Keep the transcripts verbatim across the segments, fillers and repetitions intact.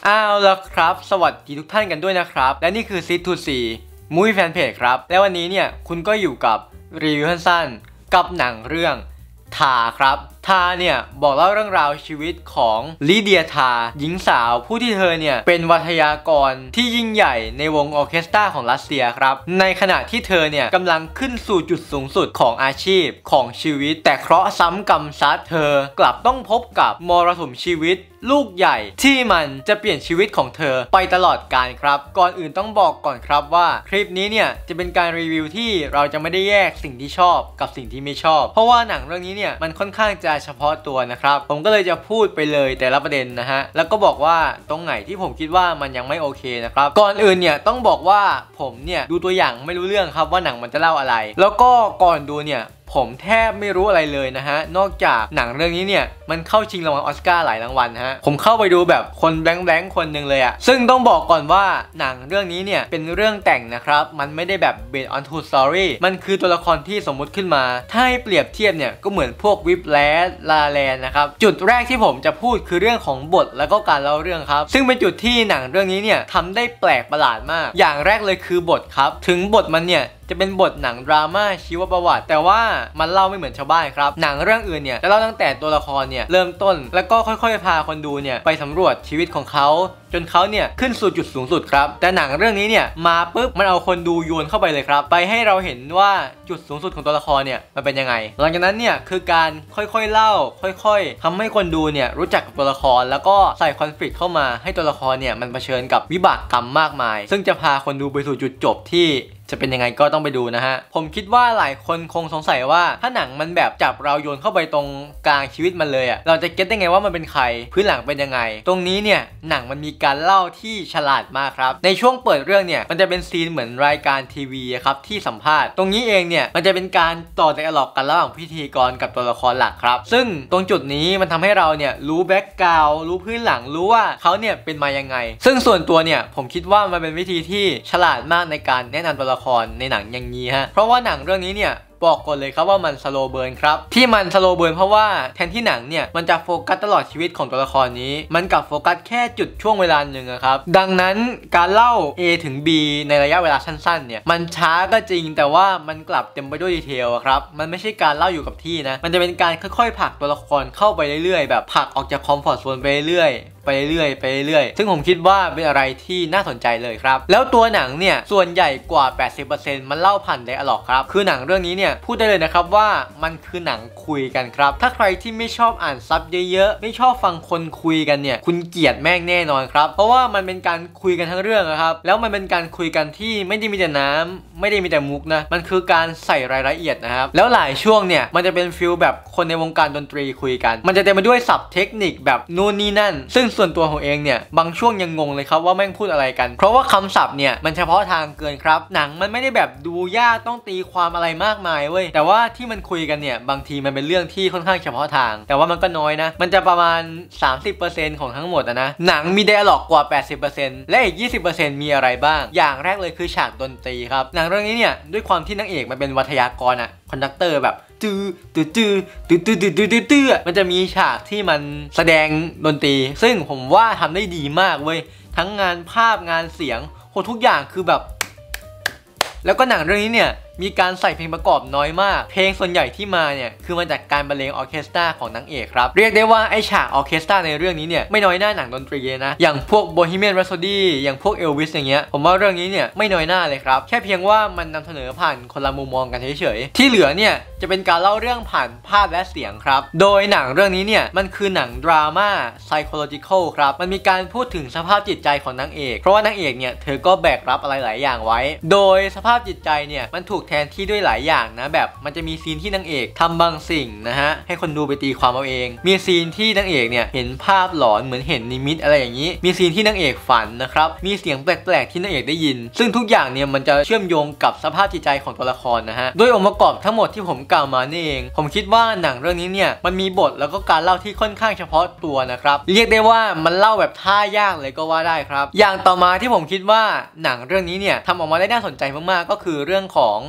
อ้าวแล้วครับสวัสดีทุกท่านกันด้วยนะครับและนี่คือซิททูซีมูวี่แฟนเพจครับและวันนี้เนี่ยคุณก็อยู่กับรีวิวสั้นๆกับหนังเรื่องทาครับทาเนี่ยบอกเล่าเรื่องราวชีวิตของลิเดียทาหญิงสาวผู้ที่เธอเนี่ยเป็นวัทยากรที่ยิ่งใหญ่ในวงออร์เคสตราของรัสเซียครับในขณะที่เธอเนี่ยกำลังขึ้นสู่จุดสูงสุดของอาชีพของชีวิตแต่เคราะห์ซ้ำกรรมซัดเธอกลับต้องพบกับมรสุมชีวิตลูกใหญ่ที่มันจะเปลี่ยนชีวิตของเธอไปตลอดกาลครับก่อนอื่นต้องบอกก่อนครับว่าคลิปนี้เนี่ยจะเป็นการรีวิวที่เราจะไม่ได้แยกสิ่งที่ชอบกับสิ่งที่ไม่ชอบเพราะว่าหนังเรื่องนี้เนี่ยมันค่อนข้างจะเฉพาะตัวนะครับผมก็เลยจะพูดไปเลยแต่ละประเด็นนะฮะแล้วก็บอกว่าตรงไหนที่ผมคิดว่ามันยังไม่โอเคนะครับก่อนอื่นเนี่ยต้องบอกว่าผมเนี่ยดูตัวอย่างไม่รู้เรื่องครับว่าหนังมันจะเล่าอะไรแล้วก็ก่อนดูเนี่ยผมแทบไม่รู้อะไรเลยนะฮะนอกจากหนังเรื่องนี้เนี่ยมันเข้าชิงรางวัลออสการ์หลายรางวัลฮะผมเข้าไปดูแบบคนแบงค์ๆคนหนึ่งเลยอะซึ่งต้องบอกก่อนว่าหนังเรื่องนี้เนี่ยเป็นเรื่องแต่งนะครับมันไม่ได้แบบ based on true story มันคือตัวละครที่สมมุติขึ้นมาถ้าให้เปรียบเทียบเนี่ยก็เหมือนพวกวิปแลสลาแลนนะครับจุดแรกที่ผมจะพูดคือเรื่องของบทแล้วก็การเล่าเรื่องครับซึ่งเป็นจุดที่หนังเรื่องนี้เนี่ยทำได้แปลกประหลาดมากอย่างแรกเลยคือบทครับถึงบทมันเนี่ยจะเป็นบทหนังดราม่าชีวประวัติแต่ว่ามันเล่าไม่เหมือนชาวบ้านครับหนังเรื่องอื่นเนี่ยจะเล่าตั้งแต่ตัวละครเนี่ยเริ่มต้นแล้วก็ค่อยๆพาคนดูเนี่ยไปสำรวจชีวิตของเขาจนเขาเนี่ยขึ้นสู่จุดสูงสุดครับแต่หนังเรื่องนี้เนี่ยมาปุ๊บมันเอาคนดูโยนเข้าไปเลยครับไปให้เราเห็นว่าจุดสูงสุดของตัวละครเนี่ยมันเป็นยังไงหลังจากนั้นเนี่ยคือการค่อยๆเล่าค่อยๆทำให้คนดูเนี่ยรู้จักกับตัวละครแล้วก็ใส่คอนฟ lict เข้ามาให้ตัวละครเนี่ยมันเผชิญกับวิบากกรรมมากมายซึ่งจะพาคนดูไปสู่จุดจบที่จะเป็นยังไงก็ต้องไปดูนะฮะผมคิดว่าหลายคนคงสงสัยว่าถ้าหนังมันแบบจับเราโยนเข้าไปตรงกลางชีวิตมันเลยอะเราจะเก็ตได้ไงว่ามันเป็นใครพื้นหลังเป็นยังไงตรงนี้เนี่ยหนังมันมีการเล่าที่ฉลาดมากครับในช่วงเปิดเรื่องเนี่ยมันจะเป็นซีนเหมือนรายการทีวีครับที่สัมภาษณ์ตรงนี้เองเนี่ยมันจะเป็นการต่อไดอะล็อกกันระหว่างพิธีกรกับตัวละครหลักครับซึ่งตรงจุดนี้มันทำให้เราเนี่ยรู้แบ็กกราวด์รู้พื้นหลังรู้ว่าเขาเนี่ยเป็นมายังไงซึ่งส่วนตัวเนี่ยผมคิดว่ามันเป็นวิธีที่ฉลาดมากในการแนะนำตัวละครในหนังอย่างนี้ฮะเพราะว่าหนังเรื่องนี้เนี่ยบอกก่อนเลยครับว่ามันสโลว์เบิร์นครับที่มันสโลว์เบิร์นเพราะว่าแทนที่หนังเนี่ยมันจะโฟกัสตลอดชีวิตของตัวละครนี้มันกลับโฟกัสแค่จุดช่วงเวลาหนึ่งครับดังนั้นการเล่า A ถึง B ในระยะเวลาสั้นๆเนี่ยมันช้าก็จริงแต่ว่ามันกลับเต็มไปด้วยดีเทลครับมันไม่ใช่การเล่าอยู่กับที่นะมันจะเป็นการค่อยๆผลักตัวละครเข้าไปเรื่อยๆแบบผลักออกจากคอมฟอร์ตโซนไปเรื่อยไปเรื่อยไปเรื่อยซึ่งผมคิดว่าเป็นอะไรที่น่าสนใจเลยครับแล้วตัวหนังเนี่ยส่วนใหญ่กว่า แปดสิบเปอร์เซ็นต์ มันเล่าผ่านไดอะล็อกครับคือหนังเรื่องนี้เนี่ยพูดได้เลยนะครับว่ามันคือหนังคุยกันครับถ้าใครที่ไม่ชอบอ่านซับเยอะๆไม่ชอบฟังคนคุยกันเนี่ยคุณเกลียดแม่งแน่นอนครับเพราะว่ามันเป็นการคุยกันทั้งเรื่องนะครับแล้วมันเป็นการคุยกันที่ไม่ได้มีแต่น้ำไม่ได้มีแต่มุกนะมันคือการใส่รายละเอียดนะครับแล้วหลายช่วงเนี่ยมันจะเป็นฟิลแบบคนในวงการดนตรีคุยกันมันจะเต็มไปด้วยศัพท์เทคนิคแบบนู่นนี่นั่นซึ่งส่วนตัวของเองเนี่ยบางช่วงยังงงเลยครับว่าแม่งพูดอะไรกันเพราะว่าคำศัพท์เนี่ยมันเฉพาะทางเกินครับหนังมันไม่ได้แบบดูยากต้องตีความอะไรมากมายเว้ยแต่ว่าที่มันคุยกันเนี่ยบางทีมันเป็นเรื่องที่ค่อนข้างเฉพาะทางแต่ว่ามันก็น้อยนะมันจะประมาณ สามสิบเปอร์เซ็นต์ ของทั้งหมดนะหนังมีไดอะล็อกกว่า แปดสิบเปอร์เซ็นต์ และอีก ยี่สิบเปอร์เซ็นต์ มีอะไรบ้างอย่างแรกเลยคือฉากดนตรีครับหนังเรื่องนี้เนี่ยด้วยความที่นางเอกมันเป็นวัทยากรอะคอนดักเตอร์แบบจื้อตื้อจื้อตื้อตื้อตื้อตื้อตื้อมันจะมีฉากที่มันแสดงดนตรีซึ่งผมว่าทำได้ดีมากเว้ยทั้งงานภาพงานเสียงโหทุกอย่างคือแบบแล้วก็หนังเรื่องนี้เนี่ยมีการใส่เพลงประกอบน้อยมากเพลงส่วนใหญ่ที่มาเนี่ยคือมาจากการบรรเลงออร์เคสตราของนางเอกครับเรียกได้ว่าไอฉากออร์เคสตราในเรื่องนี้เนี่ยไม่น้อยหน้าหนังดนตรีนะอย่างพวก Bohemian Rhapsody อย่างพวก Elvis อย่างเงี้ยผมว่าเรื่องนี้เนี่ยไม่น้อยหน้าเลยครับแค่เพียงว่ามันนำเสนอผ่านคนละมุมมองกันเฉยๆที่เหลือเนี่ยจะเป็นการเล่าเรื่องผ่านภาพและเสียงครับโดยหนังเรื่องนี้เนี่ยมันคือหนังดราม่า psychological ครับมันมีการพูดถึงสภาพจิตใจของนางเอกเพราะว่านางเอกเนี่ยเธอก็แบกรับอะไรหลายอย่างไว้โดยสภาพจิตใจเนี่ยมันถูกแทนที่ด้วยหลายอย่างนะแบบมันจะมีซีนที่นางเอกทำบางสิ่งนะฮะให้คนดูไปตีความเอาเองมีซีนที่นางเอกเนี่ยเห็นภาพหลอนเหมือนเห็นนิมิตอะไรอย่างนี้มีซีนที่นางเอกฝันนะครับมีเสียงแปลกๆที่นางเอกได้ยินซึ่งทุกอย่างเนี่ยมันจะเชื่อมโยงกับสภาพจิตใจของตัวละครนะฮะโดยองค์ประกอบทั้งหมดที่ผมกล่าวมานี่เองผมคิดว่าหนังเรื่องนี้เนี่ยมันมีบทแล้วก็การเล่าที่ค่อนข้างเฉพาะตัวนะครับเรียกได้ว่ามันเล่าแบบท่ายากเลยก็ว่าได้ครับอย่างต่อมาที่ผมคิดว่าหนังเรื่องนี้เนี่ยทำออกมาได้น่าสนใจมากๆก็คือเรื่องของ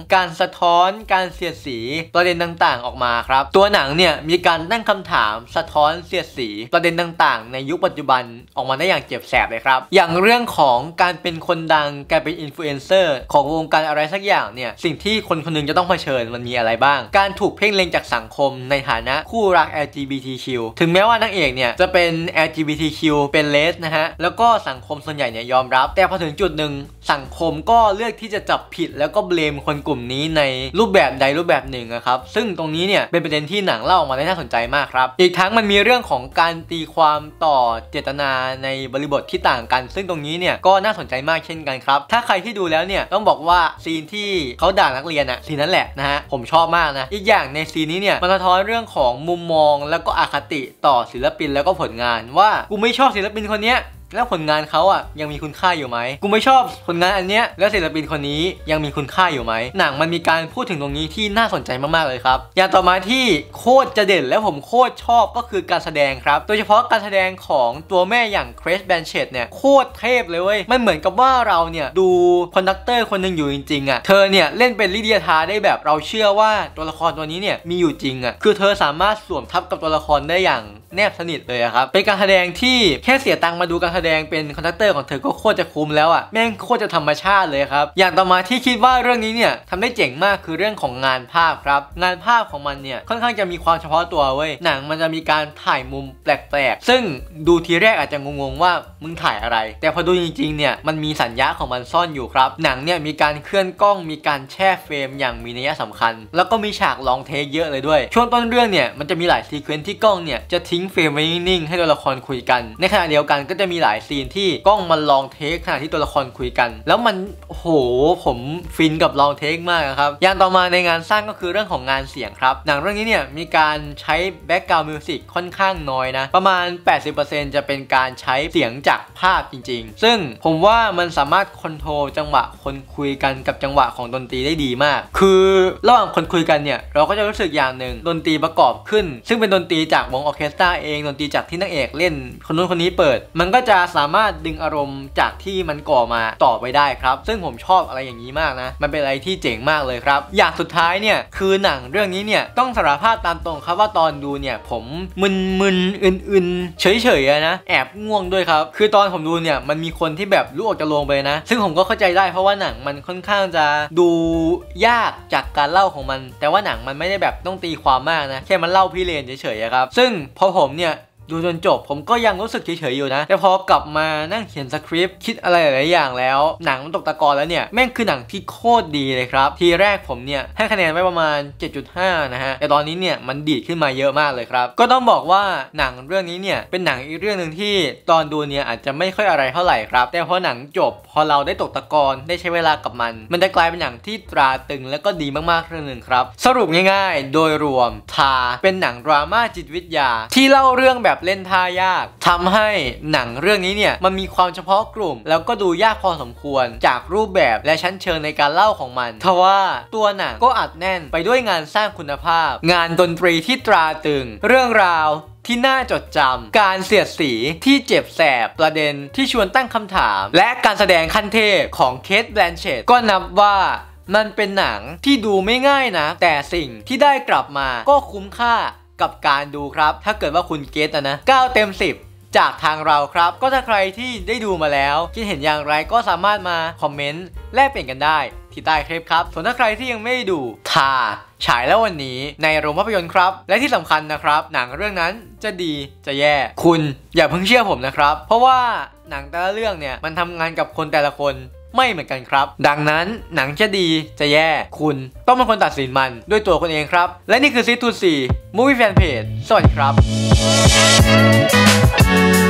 การสะท้อนการเสียดสีประเด็นต่างๆออกมาครับตัวหนังเนี่ยมีการตั้งคำถามสะท้อนเสียดสีประเด็นต่างๆในยุคปัจจุบันออกมาได้อย่างเจ็บแสบเลยครับอย่างเรื่องของการเป็นคนดังการเป็นอินฟลูเอนเซอร์ของวงการอะไรสักอย่างเนี่ยสิ่งที่คนคนนึงจะต้องเผชิญมันมีอะไรบ้างการถูกเพ่งเล็งจากสังคมในฐานะคู่รัก แอล จี บี ที คิว ถึงแม้ว่านางเอกเนี่ยจะเป็น แอล จี บี ที คิว เป็นเลสนะฮะแล้วก็สังคมส่วนใหญ่เนี่ยยอมรับแต่พอถึงจุดหนึ่งสังคมก็เลือกที่จะจับผิดแล้วก็เบลมคนกลุ่มนี้ในรูปแบบใดรูปแบบหนึ่งนะครับซึ่งตรงนี้เนี่ยเป็นประเด็นที่หนังเล่าออกมาได้น่าสนใจมากครับอีกทั้งมันมีเรื่องของการตีความต่อเจตนาในบริบทที่ต่างกันซึ่งตรงนี้เนี่ยก็น่าสนใจมากเช่นกันครับถ้าใครที่ดูแล้วเนี่ยต้องบอกว่าซีนที่เขาด่านักเรียนอะซีนนั้นแหละนะฮะผมชอบมากนะอีกอย่างในซีนนี้เนี่ยมันสะท้อนเรื่องของมุมมองแล้วก็อคติต่อศิลปินแล้วก็ผลงานว่ากูไม่ชอบศิลปินคนเนี้ยแล้วผลงานเขาอ่ะยังมีคุณค่าอยู่ไหมกูไม่ชอบผลงานอันเนี้ยแล้วศิลปินคนนี้ยังมีคุณค่าอยู่ไหมหนังมันมีการพูดถึงตรงนี้ที่น่าสนใจมากๆเลยครับอย่างต่อมาที่โคตรจะเด่นและผมโคตรชอบก็คือการแสดงครับโดยเฉพาะการแสดงของตัวแม่อย่างเครซแบนเชตเนี่ยโคตรเทพเลยเว้ยมันเหมือนกับว่าเราเนี่ยดูคอนดักเตอร์คนหนึ่งอยู่จริงๆอ่ะเธอเนี่ยเล่นเป็นลิเดียธาได้แบบเราเชื่อว่าตัวละครตัวนี้เนี่ยมีอยู่จริงอ่ะคือเธอสามารถสวมทับกับตัวละครได้อย่างแนบสนิทเลยครับเป็นการแสดงที่แค่เสียตังค์มาดูการแสดงเป็นคอนดักเตอร์ของเธอก็โคตรจะคุ้มแล้วอ่ะแม่งโคตรจะธรรมชาติเลยครับอย่างต่อมาที่คิดว่าเรื่องนี้เนี่ยทำได้เจ๋งมากคือเรื่องของงานภาพครับงานภาพของมันเนี่ยค่อนข้างจะมีความเฉพาะตัวเว้ยหนังมันจะมีการถ่ายมุมแปลกๆซึ่งดูทีแรกอาจจะงงๆว่ามึงถ่ายอะไรแต่พอดูจริงๆเนี่ยมันมีสัญญาของมันซ่อนอยู่ครับหนังเนี่ยมีการเคลื่อนกล้องมีการแช่เฟรมอย่างมีนัยสำคัญแล้วก็มีฉากลองเทคเยอะเลยด้วยช่วงต้นเรื่องเนี่ยมันจะมีหลายซีเควนซ์ที่กล้องเนี่ยจะทิ้งเฟรมไว้นิ่งๆให้ตัวละครคุยกันในขณะเดียวกันก็จะมีหลายซีนที่กล้องมันลองเทคขณะที่ตัวละครคุยกันแล้วมันโหผมฟินกับลองเทคมากครับอย่างต่อมาในงานสร้างก็คือเรื่องของงานเสียงครับหนังเรื่องนี้เนี่ยมีการใช้แบ็กกราวด์มิวสิกค่อนข้างน้อยนะประมาณ แปดสิบเปอร์เซ็นต์ จะเป็นการใช้เสียงจากภาพจริงๆซึ่งผมว่ามันสามารถคอนโทรลจังหวะคนคุยกันกับจังหวะของดนตรีได้ดีมากคือระหว่างคนคุยกันเนี่ยเราก็จะรู้สึกอย่างหนึ่งดนตรีประกอบขึ้นซึ่งเป็นดนตรีจากวงออร์เคสตราเองดนตรีจากที่นางเอกเล่นคนนู้นคนนี้เปิดมันก็จะสามารถดึงอารมณ์จากที่มันก่อมาต่อไปได้ครับซึ่งผมชอบอะไรอย่างนี้มากนะมันเป็นอะไรที่เจ๋งมากเลยครับอย่างสุดท้ายเนี่ยคือหนังเรื่องนี้เนี่ยต้องสารภาพตามตรงครับว่าตอนดูเนี่ยผมมึนๆอื่นๆเฉยๆนะแอบง่วงด้วยครับคือตอนผมดูเนี่ยมันมีคนที่แบบลุกออกจากโรงไปนะซึ่งผมก็เข้าใจได้เพราะว่าหนังมันค่อนข้างจะดูยากจากการเล่าของมันแต่ว่าหนังมันไม่ได้แบบต้องตีความมากนะแค่มันเล่าพี่เลนเฉยๆครับซึ่งพอผมเนี่ยดูจนจบผมก็ยังรู้สึกเฉยๆอยู่นะแต่พอกลับมานั่งเขียนสคริปต์คิดอะไรหลายอย่างแล้วหนังมันตกตะกอนแล้วเนี่ยแม่งคือหนังที่โคตรดีเลยครับทีแรกผมเนี่ยให้คะแนนไว้ประมาณ เจ็ดจุดห้า นะฮะแต่ตอนนี้เนี่ยมันดีดขึ้นมาเยอะมากเลยครับก็ต้องบอกว่าหนังเรื่องนี้เนี่ยเป็นหนังอีกเรื่องนึงที่ตอนดูเนี่ยอาจจะไม่ค่อยอะไรเท่าไหร่ครับแต่พอหนังจบพอเราได้ตกตะกอนได้ใช้เวลากับมันมันจะกลายเป็นหนังที่ตราตึงและก็ดีมากๆเรื่องนึงครับสรุปง่ายๆโดยรวมทาเป็นหนังดราม่าจิตวิทยาที่เล่าเรื่องแบบเล่นท่ายากทำให้หนังเรื่องนี้เนี่ยมันมีความเฉพาะกลุ่มแล้วก็ดูยากพอสมควรจากรูปแบบและชั้นเชิงในการเล่าของมันทว่าตัวหนังก็อัดแน่นไปด้วยงานสร้างคุณภาพงานดนตรีที่ตราตึงเรื่องราวที่น่าจดจำการเสียดสีที่เจ็บแสบประเด็นที่ชวนตั้งคำถามและการแสดงขั้นเทพของเคท แบลนเชตก็นับว่ามันเป็นหนังที่ดูไม่ง่ายนะแต่สิ่งที่ได้กลับมาก็คุ้มค่ากับการดูครับถ้าเกิดว่าคุณเก็ตนะเก้าเต็มสิบจากทางเราครับก็ถ้าใครที่ได้ดูมาแล้วคิดเห็นอย่างไรก็สามารถมาคอมเมนต์แลกเปลี่ยนกันได้ที่ใต้คลิปครับส่วนถ้าใครที่ยังไม่ได้ดูทาฉายแล้ววันนี้ในโรงภาพยนตร์ครับและที่สำคัญนะครับหนังเรื่องนั้นจะดีจะแย่คุณอย่าเพิ่งเชื่อผมนะครับเพราะว่าหนังแต่ละเรื่องเนี่ยมันทำงานกับคนแต่ละคนไม่เหมือนกันครับดังนั้นหนังจะดีจะแย่คุณต้องเป็นคนตัดสินมันด้วยตัวคุณเองครับและนี่คือซีทูสี่ Movie Fan Page สวัสดีครับ